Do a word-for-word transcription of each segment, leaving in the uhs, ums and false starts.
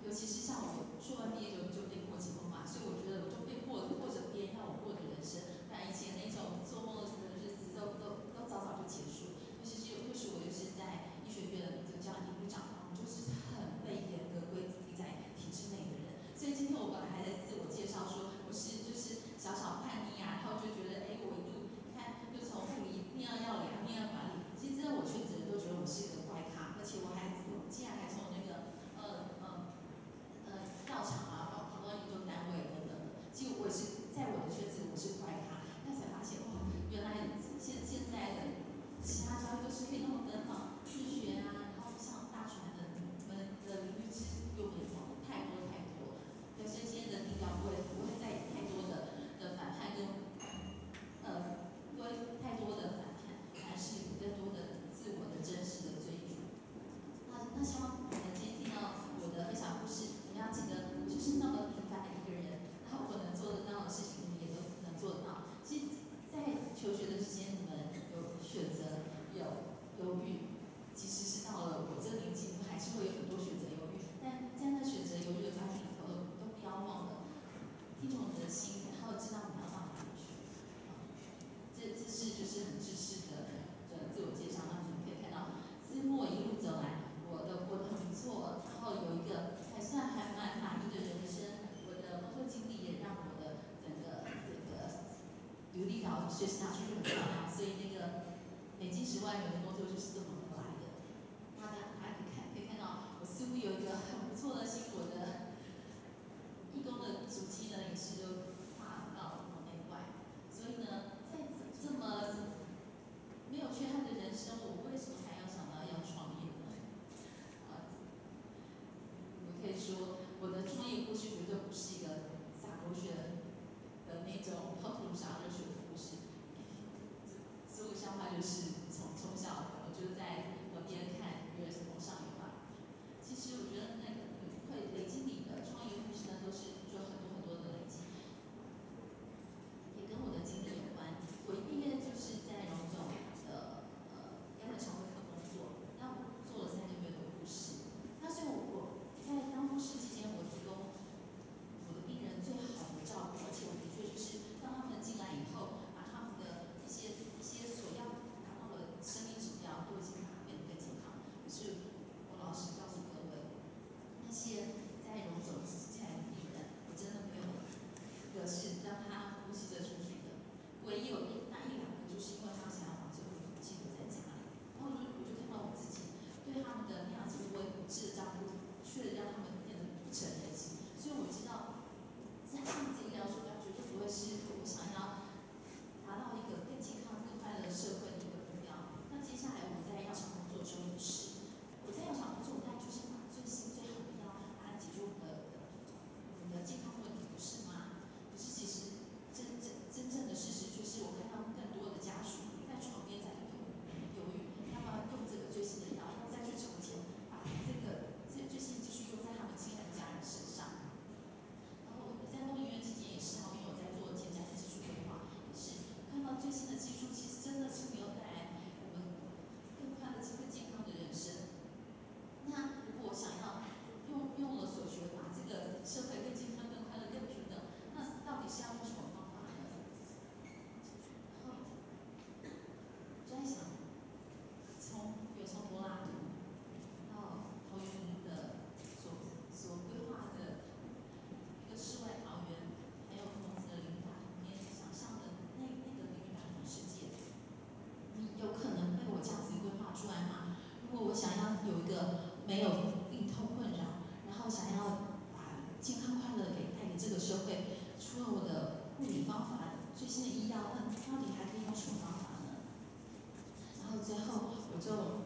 尤其是像我硕班毕业就就被迫结婚嘛，所以我觉得我就被迫过着别人要我过的人生，不然以前那种做梦的日子都都都早早就结束。尤其是又是我又是在医学院这个教研部长，我就是很被严格规定在体制内的人。所以今天我本来还在自我介绍说我是就是小小叛逆啊，然后就觉得哎，我一路你看又从护理念到药理，还念到管理，其实真的我圈子人都觉得我是一个怪咖，而且我还竟然还从那个呃呃呃药厂啊跑跑到研究单位等等的。其实我也是在我的圈子我是怪咖，但才发现哇，原来现现在的其他教育都是可以那么奔放，自学啊，然后像大船的你们的领域之又没有太多太多。所以今天的定调不会不会再有太多的的反叛跟呃不会太多的反叛，还是有更多的自我的真实的追逐。那那希望你们今天听到我的分享故事，你们要记得我就是那么平凡的一个人，然后我能做得到的事情，你们也都能做得到。其实，在求学的时间，你们有选择，有犹豫，即使是到了我这个年纪，你们还是会有很多选择犹豫。但在那选择犹豫的过程里头，都不要忘了听从你的心，然后知道你要到哪里去。这这是就是很知识的的自我介绍，那你们可以看到，自我一路走来，我的过得很不错，然后有一个还算还蛮满意的人生。我的工作经历也让我的整个这个履历表随时拿出去很漂亮，所以那个美金十万元的工作就是这么来的。那大家可以看可以看到，我似乎有一个很不错的薪火的义工的足迹呢，也是都跨到国内外。所以呢，在这么没有缺憾的人生，我为什么还要想到要创业呢？啊，我可以说，我的创业故事绝对不是一个洒狗血的那种泡图洒热血的故事。所以我想法就是从从小我就在河边看月儿从上游嘛。其实我觉得那个会累积你的创业故事呢，都是就很多很多的累积。也跟我的经历有关。我一毕业就是在荣总的呃肝胆肠胃科工作，那我做了三个月的护士。那所以我我在当护士期间，我提供我的病人最好的照顾，而且我的确就是让他们进来以后，把他们的一些一些所要达到的生命指标都已经把它变得更健康。可是我老实告诉各位，那些在荣总进来的病人，我真的没有一个是让他呼吸着出去的。唯一有一那一两个，就是因为他想要把最后一口气留在家里，然后我就我就看到我自己对他们的那样子无微不至的照顾，却让他们变得不成人形。所以我知道，在这样子医疗手段绝对不会是我想要达到一个更健康、更快乐的社会的一个目标。那接下来我在药厂工作的时候也是，我在药厂工作，我当然就是把最新最好的药拿来解决我们的我们的健康问题，不是吗？可是其实真真真正的事实就是，我看到更多的家属在床边在痛犹豫，要不要用这个最新的药，要再去筹钱，把这个这最新继续用在他们亲爱的家人身上。然后我在动医院期间也是，因为我在做前瞻的技术规划，也是看到最新的技术，其实真的是没有带来我们更快乐、更健康的人生。那如果我想要用用了所学，把这个社会更健康、更快乐、更平等，那到底是要用什么方法呢？然后就在想，从比如从柏拉图到陶渊明的所所规划的一个世外桃源，还有孔子的琳达童年想象的那那个琳达童世界，你有可能被我这样子规划出来吗？如果我想要有一个没有病痛困扰，然后想要把健康快乐给带给这个社会，除了我的护理方法、最新的医药，那到底还可以用什么方法呢？然后最后我就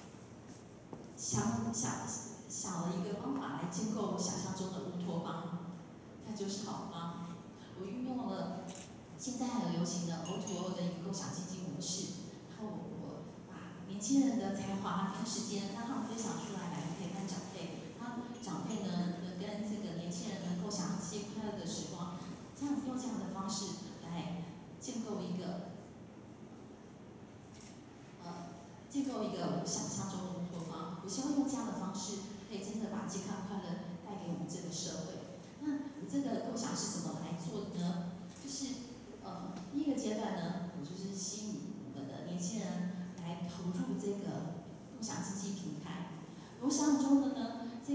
想想想了一个方法来建构我想象中的乌托邦，那就是好方。我运用了现在很流行的 O to O 的一个共享基金模式，然后我把年轻人的才华跟时间让他们分享出来，来陪伴长辈，让长辈呢能跟这个年轻人能够享受快乐的时光，这样子用这样的方式来建构一个呃建构一个我想象中的乌托邦。我希望用这样的方式，可以真的把健康快乐带给我们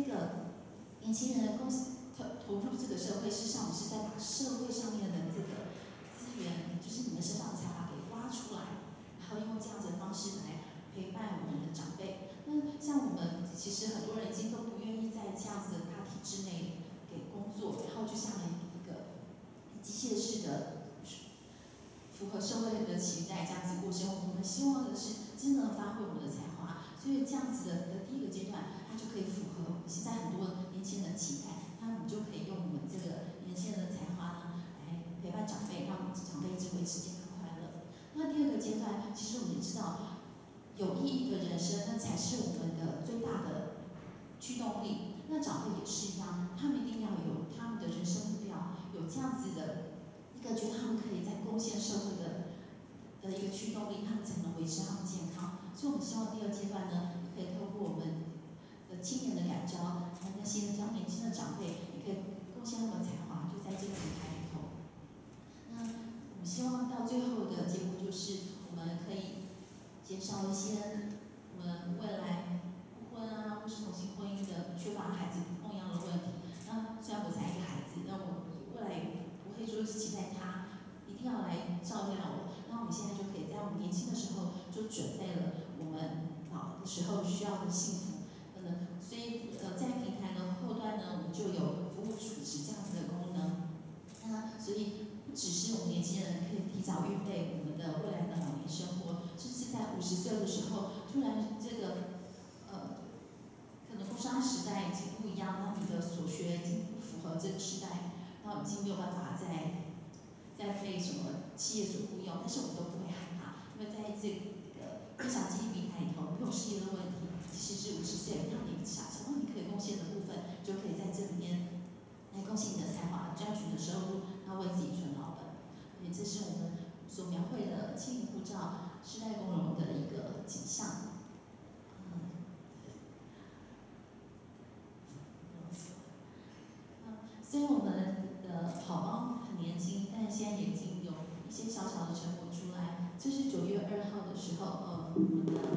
个年轻人的贡投投入这个社会，事实上我们是在把社会上面的这个资源，就是你们身上的才华给挖出来，然后用这样子的方式来陪伴我们的长辈。那像我们其实很多人已经都不愿意在这样子的大体制内给工作，然后就像一个机械式的符合社会的期待这样子过生活。我们希望的是真的发挥我们的才华，所以这样子的的第一个阶段，它就可以符合现在很多年轻人的期待。那我们就可以用我们这个年轻人的才华呢，来陪伴长辈，让长辈一直维持健康快乐。那第二个阶段，其实我们也知道，有意义的人生，那才是我们的最大的驱动力。那长辈也是一样，他们一定要有他们的人生目标，有这样子的一个觉得他们可以在贡献社会的的一个驱动力，他们才能维持他们健康。所以我们希望第二阶段呢，可以透过我们的青年的感召，和那些比较年轻的长辈，也可以贡献他们的才华，就在这个舞台里头。那我们希望到最后的结果就是，我们可以减少一些我们未来不婚啊，或是同性婚姻的缺乏孩子供养的问题。那虽然我才一个孩子，那我未来也不会说是期待他一定要来照料我。那我们现在就可以在我们年轻的时候就准备了我们老的时候需要的幸福。呃，所以呃，在平台的后端呢，我们就有服务主持这样子的功能。那所以不只是我们年轻人可以提早预备我们的未来的老年生活，甚至在五十岁的时候，突然这个呃，可能工商时代已经不一样，那你的所学已经不符合这个时代，然后已经没有办法再再被什么企业所雇佣，但是我们都不会害怕，因为在这个分享记忆平台里头，没有事业的问题，即使是五十岁，让你想想到你可以贡献的部分，就可以在这里面来贡献你的才华，赚取你的收入，然后为自己存老本。所以这是我们所描绘的青年护照世代共融的一个景象。嗯，虽然我们的好帮很年轻，但现在已经有一些小小的成果出来。这是九月二号的时候，呃，我们的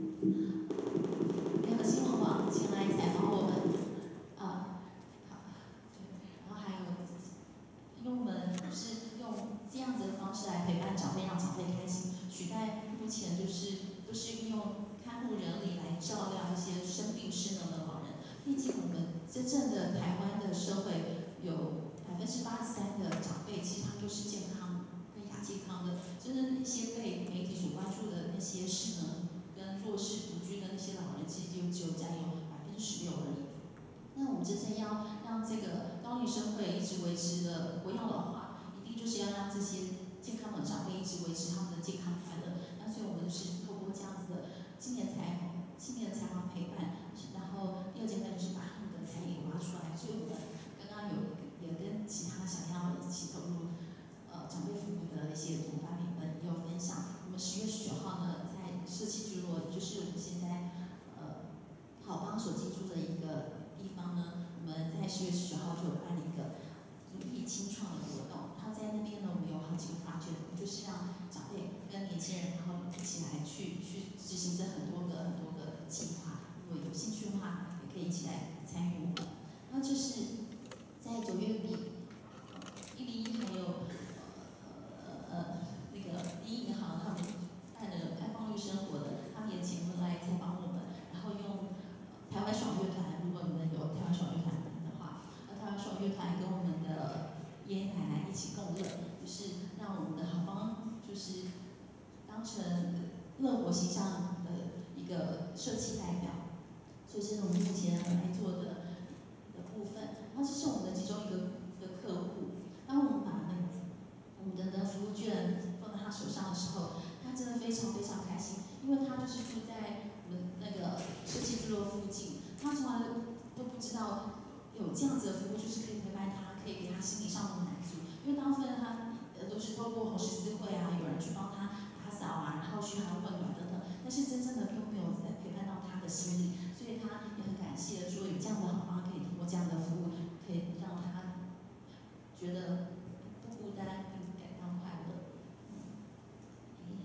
联合新闻网前来采访我们，啊，好，对，然后还有，因为我们是用这样子的方式来陪伴长辈，让长辈开心，取代目前就是都是用看护人力来照料一些生病失能的老人。毕竟我们真正的台湾的社会有百分之八十三的长辈，其实他们都是健康跟亚健康的，就是那些被媒体所关注的那些失能跟弱势独居的那些老人，其实就只有占有百分之十六而已。那我们真正要让这个高龄社会一直维持的不要老化，一定就是要让这些健康的长辈一直维持他们的健康快乐。那所以我们就是透过这样子的青年才青年的才华陪伴，然后第二阶段就是把他们的才艺挖出来。所以我们刚刚有也跟其他想要一起投入呃长辈服务的一些伙伴们也有分享。我们十月十九号呢，在社区聚落，就是我们现在呃好帮所进驻的一个地方呢，我们在十月十九号就有办理一个如意清创的活动。然后在那边呢，我们有好几个 project， 就是让长辈跟年轻人，然后一起来去去执行这很多个很多个计划。如果有兴趣的话，也可以一起来参与我们。然后就是在九月底，一零一还有呃呃那个第一银行他们办的开放绿生活的，他们也请过来采访我们，然后用台湾爽乐团，如果你们有台湾爽乐团的话，那台湾爽乐团跟我们的爷爷奶奶一起共乐，就是让我们的好帮就是当成乐活形象的一个社企代表。所以这是我们目前来做的的部分。然后这是我们的其中一个一个客户，当我们把那我们的的服务券放在他手上的时候，他真的非常非常开心，因为他就是住在我们那个社区聚落附近，他从来都不知道有这样子的服务，就是可以陪伴他，可以给他心理上的满足。因为大部分他呃都是透过红十字会啊，有人去帮他打扫啊，然后嘘寒问暖等等，但是真正的都没有在陪伴到他的心里，所以他也很感谢说有这样的好方可以通过这样的服务，可以让他觉得不孤单，并感到快乐。嗯，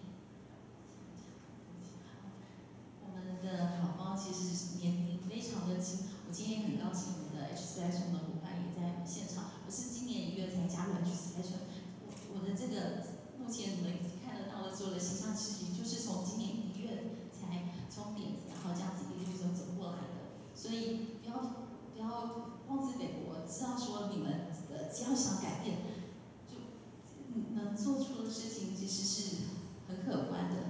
我们的好方其实年龄非常的轻，我今天很高只要想改变，就能做出的事情其实是很可观的。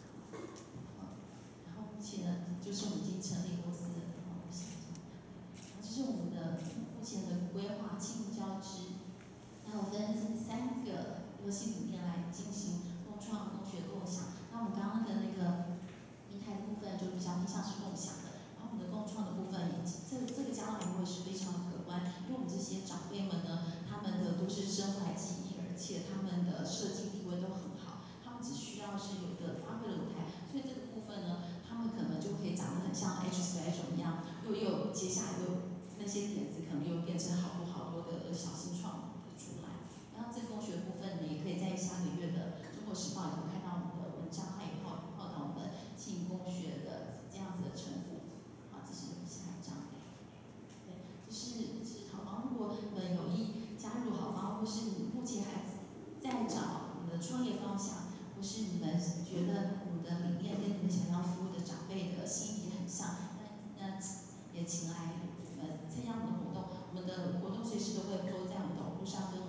然后目前呢，就是我们已经成立公司了，然后我想想，这是我们的目前的规划，亲子交织，然后分三个核心理念来进行共创、共学、共享。那我们刚刚的那个平台的部分就比较偏向是共享的，然后我们的共创的部分，也这这个将来会是非常可观，因为我们这些长辈们呢，他们的都是身怀技艺，而且他们的设计地位都很好，他们只需要是有一个发挥的舞台，所以这个部分呢，他们可能就可以长得很像 H Special 一样，又又接下来又那些点子可能又变成好多好多的小新创出来。然后这个共学的部分呢，也可以在下个月的《中国时报》里头看到我们的文章，它也报报道我们庆共学的这样子的成果。好，这是下一张。对，这是是好房，如果你们有意加入好房，或是你目前还在找你的创业方向，或是你们觉得我们的理念跟你们想要服务的长辈的心意很像，那那也请来我们参加我们的活动，我们的活动随时都会 po 在我们的网络上跟。